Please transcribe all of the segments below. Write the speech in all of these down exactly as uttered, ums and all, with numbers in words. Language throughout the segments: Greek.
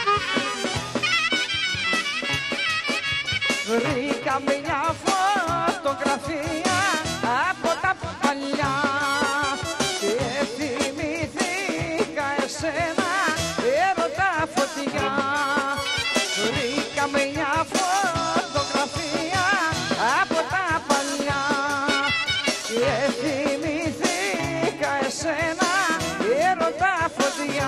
Βρήκα μια φωτογραφία από τα παλιά και θυμήθηκα εσένα, έρωτα φωτιά. Βρήκα μια φωτογραφία από τα παλιά και θυμήθηκα εσένα, έρωτα φωτιά.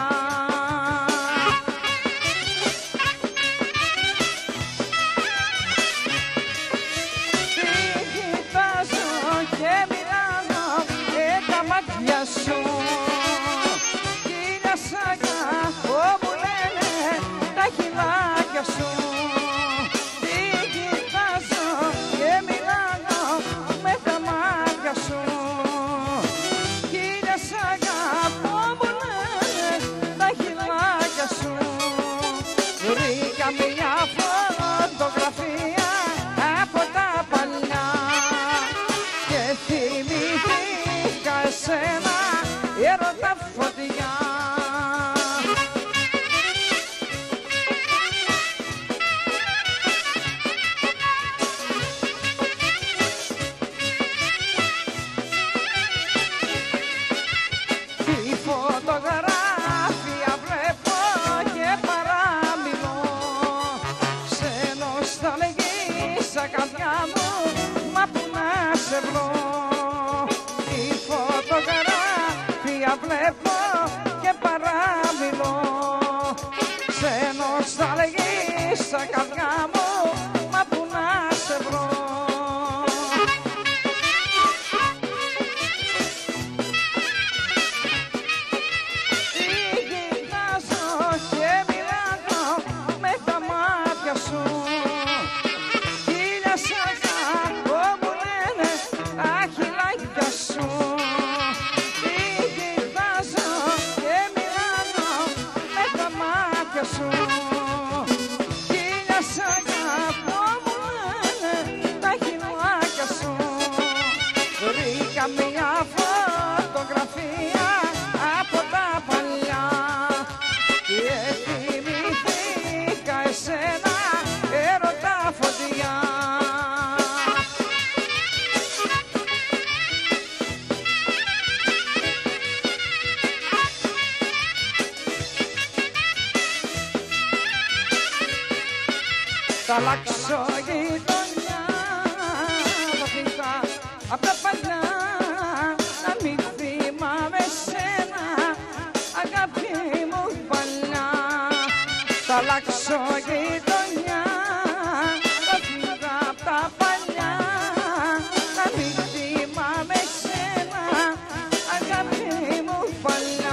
Θα αλλάξω γειτονιά, θα φύγω απ' τα παλιά, να μην θυμάμαι σένα, αγάπη μου παλιά. Θα αλλάξω γειτονιά, θα φύγω απ' τα παλιά, να μην θυμάμαι σένα, αγάπη μου παλιά.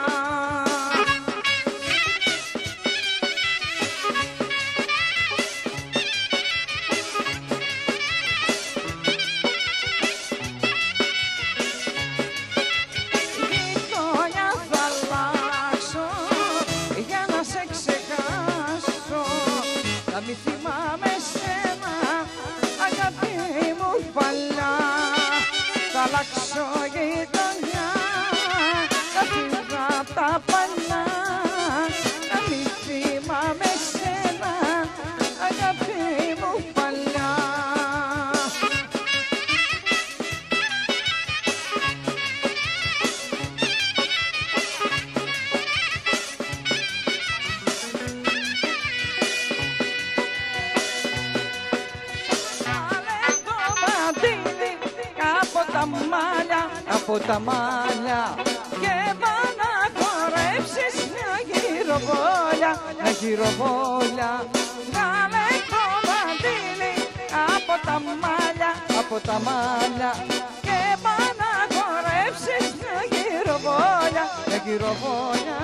Μη θυμάμαι σένα, αγάπη μου παλιά. Θα αλλάξω γειτονιά, θα φύγω απ' τα παλιά, να μη θυμάμαι σένα, αγάπη μου παλιά. Τα μάλια, από τα μάλια και πά να χορέψεις μια γυροβόλια, μια γυροβόλια. Βγάλε το μαντίλι από τα μάλια, από τα μάλια και πά να χορέψεις μια γυροβόλια, μια γυροβόλια.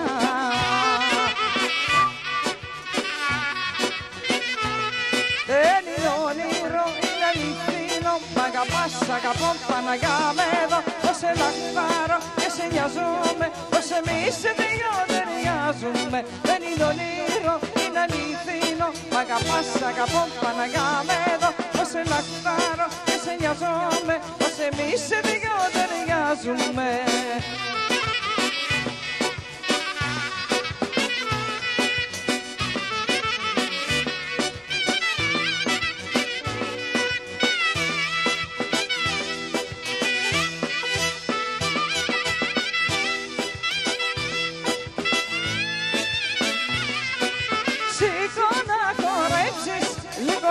Δεν είναι όνειρο, είναι αληθινό. Μ' αγαπάς, αγαπώ, Παναγιά με εδώ. Πως σε λαχτάρω και σε νοιάζομαι, πως εμείς σε δυο ταιριάζουμε. Δεν είναι όνειρο, είναι αληθινό. Μ' αγαπάς, αγαπώ, Παναγιά με εδώ. Πως σε λαχτάρω και σε νοιάζομαι, πως εμείς σε δυο ταιριάζουμε.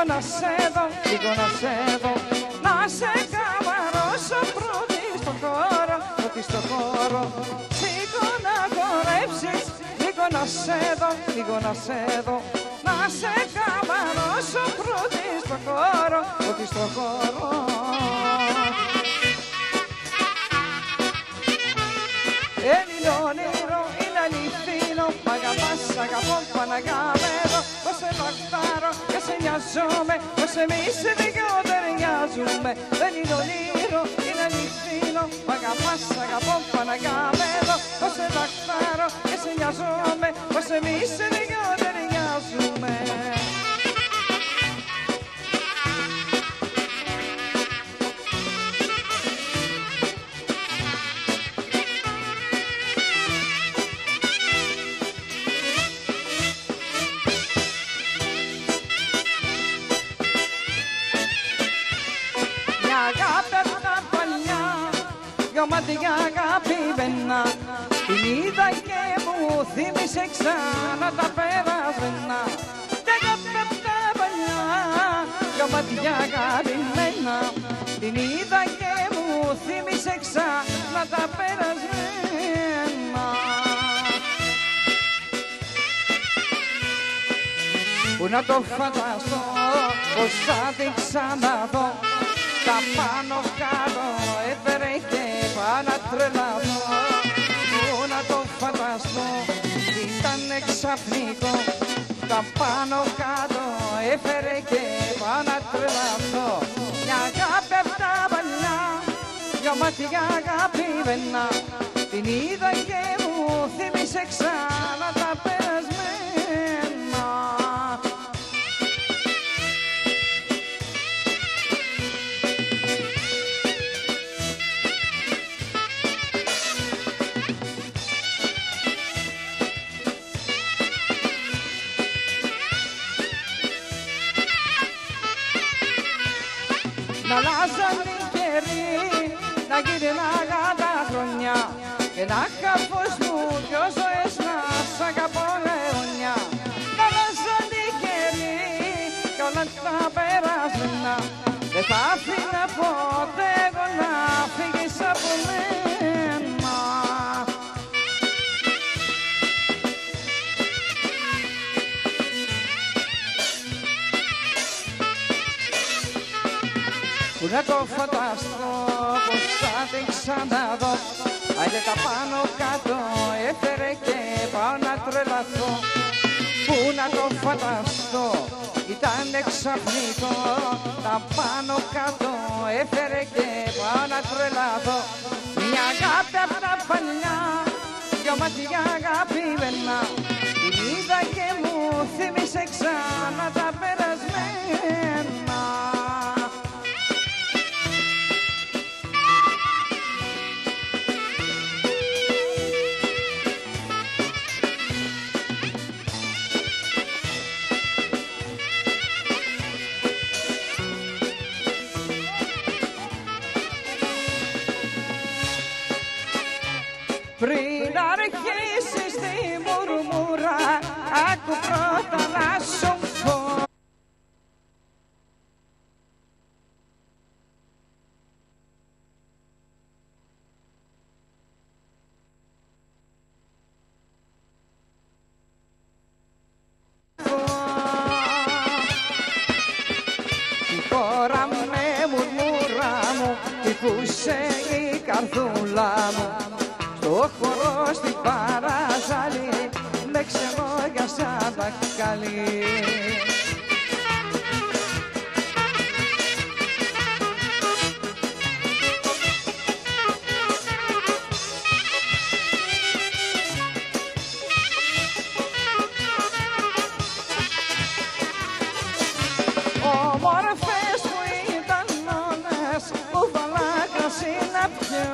να σε δω, λίγο να σε δω, να σε καμαρώσω πρώτη στο χώρο, πρώτη στο χώρο. Σήκω να χορέψεις, λίγο να σε δω, λίγο να σε δω, να σε καμαρώσω πρώτη στο χώρο, πρώτη στο χώρο. Είναι όνειρο, είναι αληθινό, μ' αγαπάς, αγαπώ, Παναγάμεδο, πως σε λαχτάρω και σε νοιάζομαι, πως εμείς οι δυο ταιριάζουμε. Δεν είναι όνειρο, είναι αληθινό, μ' αγαπάς, αγαπώ, Παναγάμεδο, πως σε λαχτάρω και σε νοιάζομαι, πως εμείς οι δυο ταιριάζουμε. Μάτια αγαπημένα, την είδα και μου θύμισε ξανά τα περασμένα. Κι αγάπη απ' τα παλιά, δυο μάτια αγαπημένα, την είδα και μου θύμισε ξανά τα περασμένα. Πού να το φανταστώ, πως θα την ξαναδώ, τα πάνω κάτω έφερε και πάω να τρελαθώ. Πού να το φανταστώ, ήταν ξαφνικό, τα πάνω κάτω έφερε και πάω να τρελαθώ. Μια αγάπη απ' τα παλιά, δυο μάτια αγαπημένα, την είδα και μου θύμισε ξανά τα περασμένα. Να αλλάζαν οι καιροί, να γυρνάγα τα χρόνια και να είχα φως μου δυο ζωές να σ' αγαπώ αιωνιά. Να αλλάζαν οι καιροί κι όλα τα περασμένα, δεν θα άφηνα ποτέ εγώ να φύγεις από μένα. Πού να το φανταστώ, πως θα την ξαναδώ, άιντε τα πάνω κάτω έφερε και πάω να τρελαθώ. Πού να το φανταστώ, ήταν ξαφνικό, τα πάνω κάτω έφερε και πάω να τρελαθώ. Μια αγάπη απ' τα παλιά, δυο μάτια αγαπημένα, την είδα και μου θύμισε ξανά τα περασμένα. Πριν αρχίσεις τη μουρμούρα, άκου πρώτα να σου πω. Συγχώρα με μουρμούρα μου, τυπούσε η καρδούλα μου. Στο χώρο στην παραζάλη με ξεμόγιασαν τα καλή. Όμορφες που ήταν μόνες που βάλαγα συναπιώ,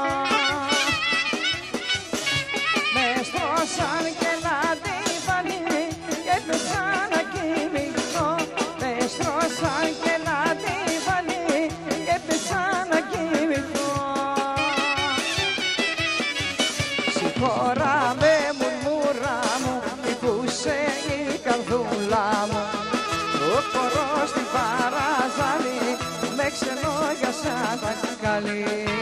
σαν και να τη φανεί και πέσα να κοιμηθώ. Με στρώσαν και να τη φανεί και πέσα να κοιμηθώ. Συγχώρα με μουρμούρα μου, τυπούσε η καρδούλα μου. Το χορό στην καλή.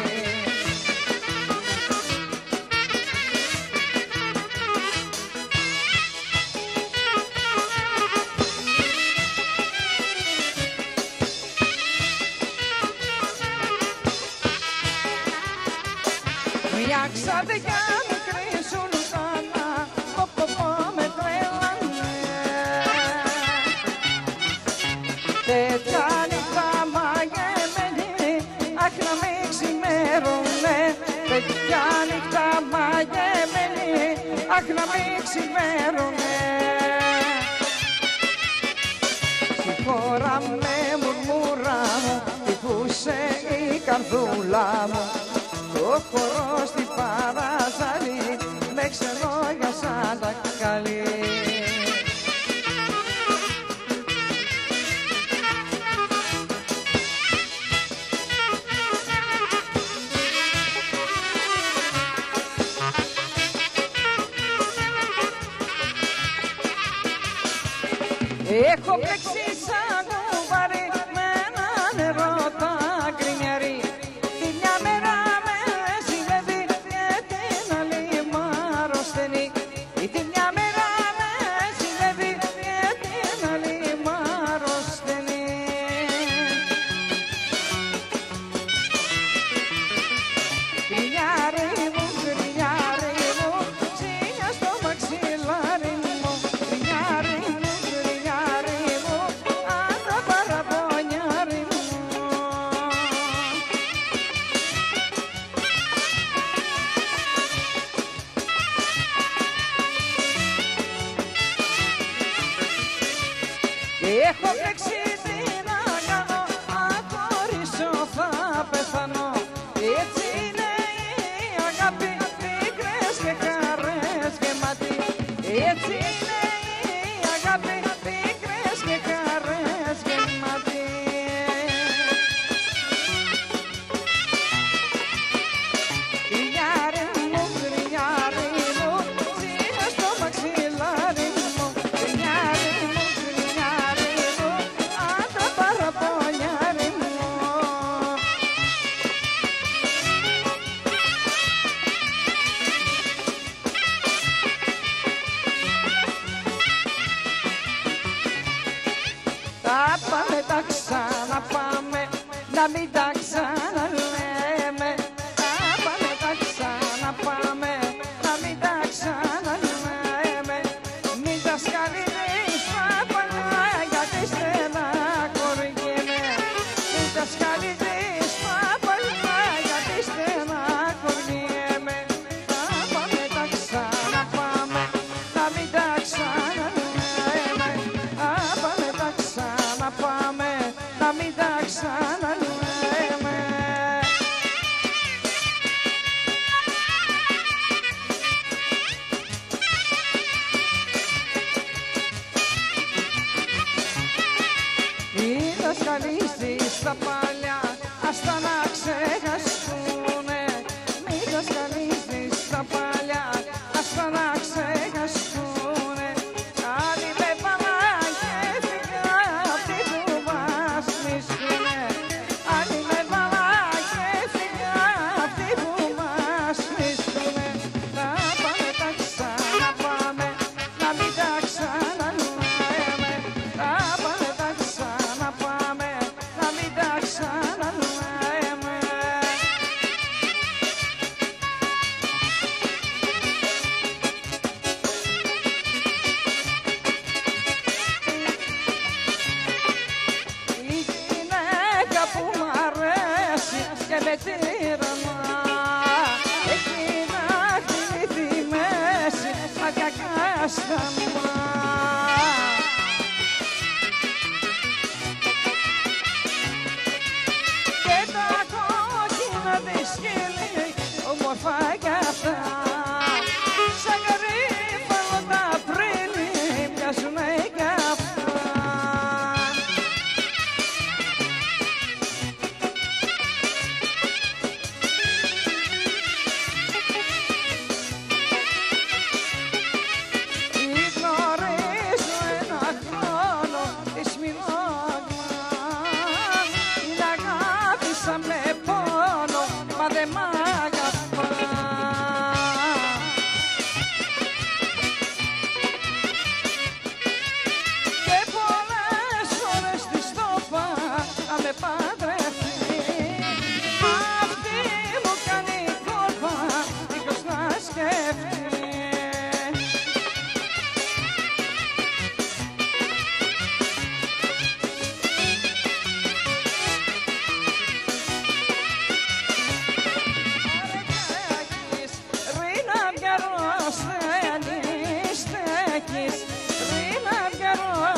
Μια ξαδιά μικρή σουλτάνα, πω πω πω με τρέλανε. Τέτοια νύχτα μαγεμένη, αχ να μην ξημέρουνε. Τέτοια νύχτα μαγεμένη, αχ να μην ξημέρουνε. Συγχώρα με μουρμούρα μου, τυπούσε η καρδούλα μου. Το χορό στην παραζαλή με ξενόγια σαν τα καλή. Έχω παίξει σαν κουβάρι με ένα νερό τα γκρινιάρι. Τη μια μέρα με συνέβη και την άλλη μ' αρρωσταίνει. Τη μια μέρα με συνέβη και την άλλη μ' αρρωσταίνει. Γκρινιάρι μου, γκρινιάρι μου, ψήνια στο μαξιλάρι μου. Γκρινιάρι μου, έχω παίξει τι να κάνω, αν χωρίσω θα πεθάνω. Έτσι είναι η αγάπη, πίκρες και χαρές γεμάτη. Έτσι είναι η αγάπη, πίκρες και χαρές γεμάτη. Γκρινιάρι μου, γκρινιάρι μου, ψήνια στο μαξιλάρι μου. Γκρινιάρι μου, παραπονιάρι μου. Θα πάμε τα ξαναπάμε, να μην τα ξαναλέμε. Θα πάμε τα ξαναπάμε, να μην τα ξαναλέμε. Μην τα σκαλίνεις τα παλιά γιατί στεναχωριέμαι. Μην τα σκαλίνεις τα παλιά γιατί στεναχωριέμαι. Θα πάμε τα ξαναπάμε, να μην τα ξαναλέμε. Θα πάμε τα ξαναπάμε, να μην τα ξαναλέμε.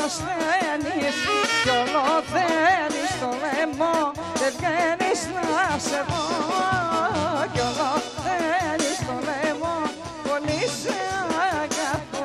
ασθένεις κι όλο θέλεις το λαιμό, δεν βγαίνεις να σε δω κι όλο θέλεις το λαιμό, πολύ σε αγαπώ.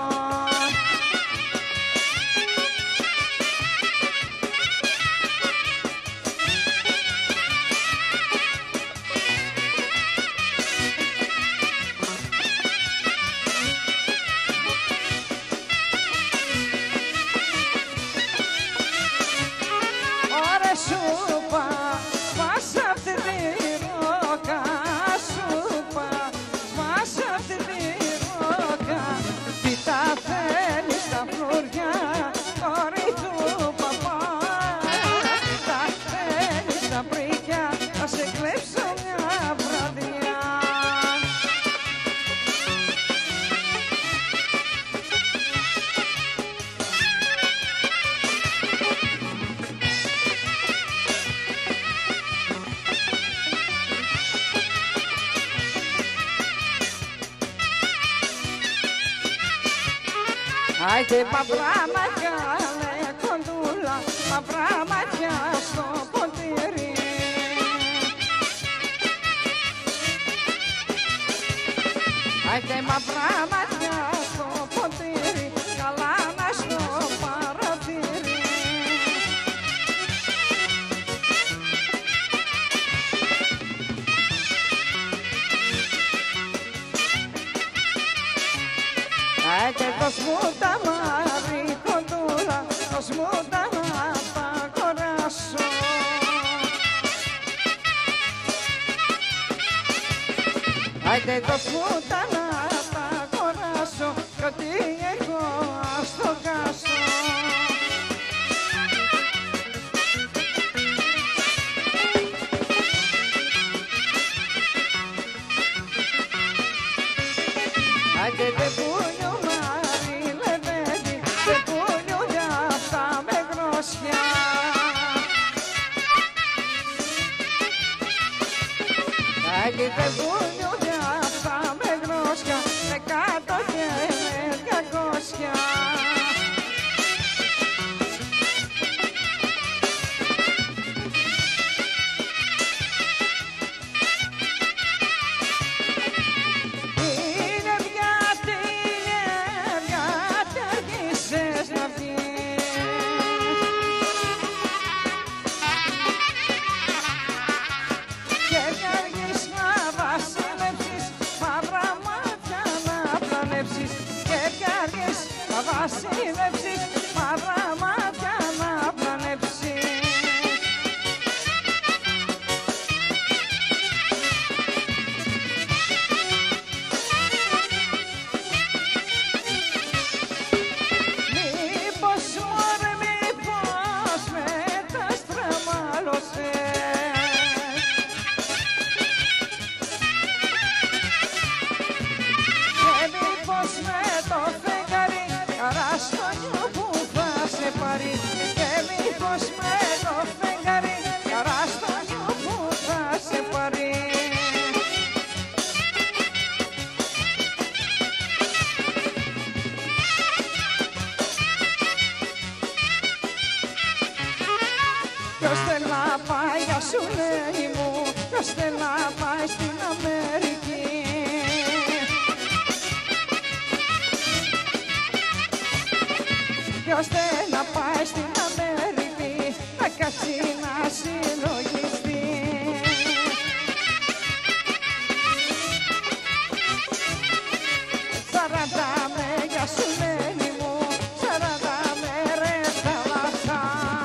Σούπα, σπάσα αυτή τη ρόκα, σούπα, σπάσα αυτή τη ρόκα. Τι τα θέλεις τα φλουριά, κόρη του παπά, τι τα θέλεις τα πρίκια, θα σε κλέψω μια βραδιά. Άιτε μαυρά μάτια, λέ κοντούλα, μαυρά μάτια στο ποτήρι. Άιτε μαυρά μάτια στο ποτήρι, καλά να στο παρατήρι. Άιτε δώσ' μου τα μαύρη κοντούλα, δώσ' μου τα να τα κοράσω. Άιτε δώσ' μου τα να τα κοράσω, κι ό,τι έχω ας το χάσω. Άιτε δε πουλιού μάρι λεβέντη, δε πουλιού για αυτά με γρόσια. Άιτε δε πουλιού για αυτά με γρόσια, με κάτω και με διακόσια. Βασίλεψης, μαύρα μάτια να πλανέψεις. Μήπως μωρέ, μήπως με τα στραμμάλωσες και μήπως με το φεγγάρι καράστονιο που θα σε πάρει και μήπως με το φεγγάρι καράστονιο που θα σε πάρει. Ποιος θέλει να πάει, για σου λέει μου, ποιος θέλει να πάει στην Αμερική. Ποιος θέλει να πάει στην Αμερική, να κάτσει να συλλογιστεί. Σαράντα μέγια σου μένει μου, σαράντα μέρες θάλασσα.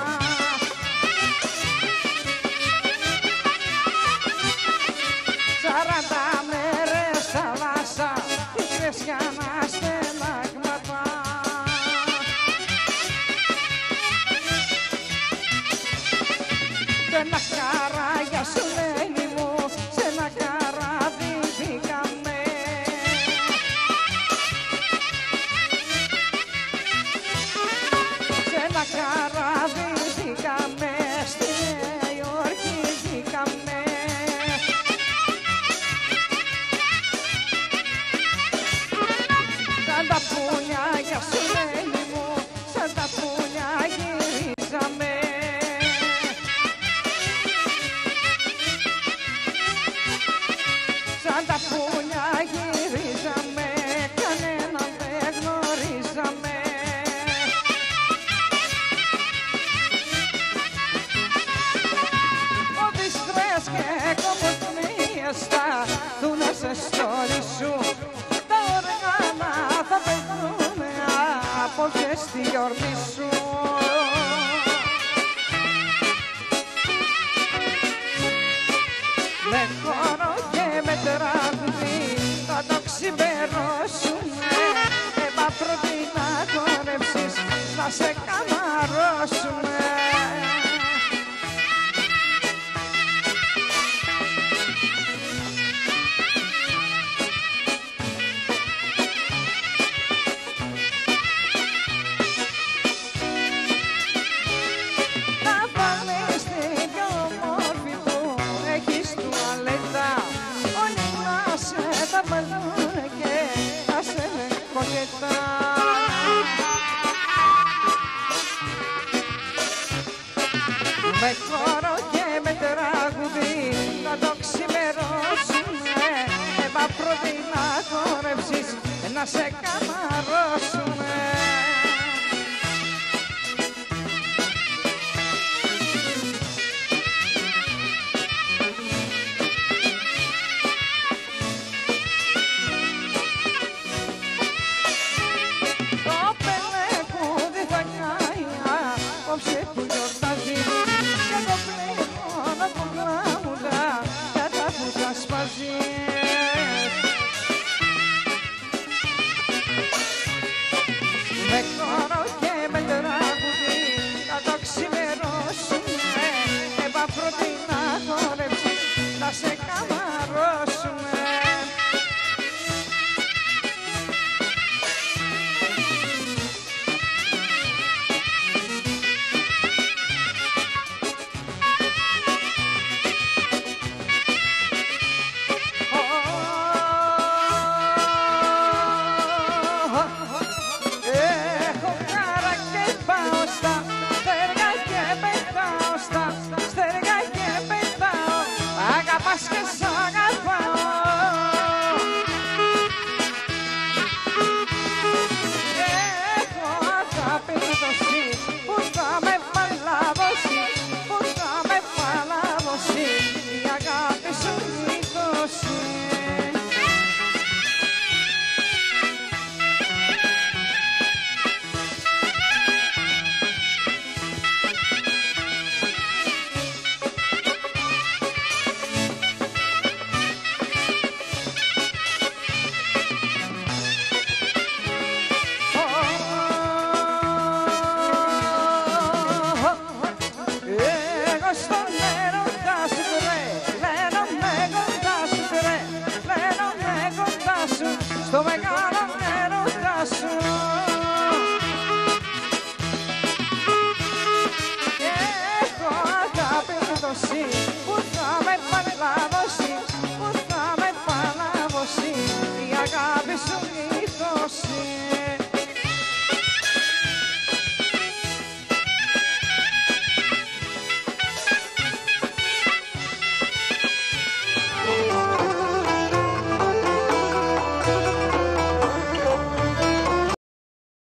Σαράντα μέρες θάλασσα, τι κρέσια να στενάγματα. Σ' ένα καράγια σου μένει μου, σ' ένα καράβι μπήκαμε. Σ' ένα καράβι μπήκαμε, στη Νέα Υόρκη μπήκαμε. Σαν τα πουλιά για σου μένει μου, σαν τα πουλιά. στη γιορτή σου. Με χώρο και με τραγουδί θα το ξημερώσουμε. Έμα πρώτη να χορεύσεις, να σε καμαρώσουμε. Με χώρο και με τραγουδί θα το ξημερώσουμε. Έμα πρώτη να χορεύσεις, να σε κάνω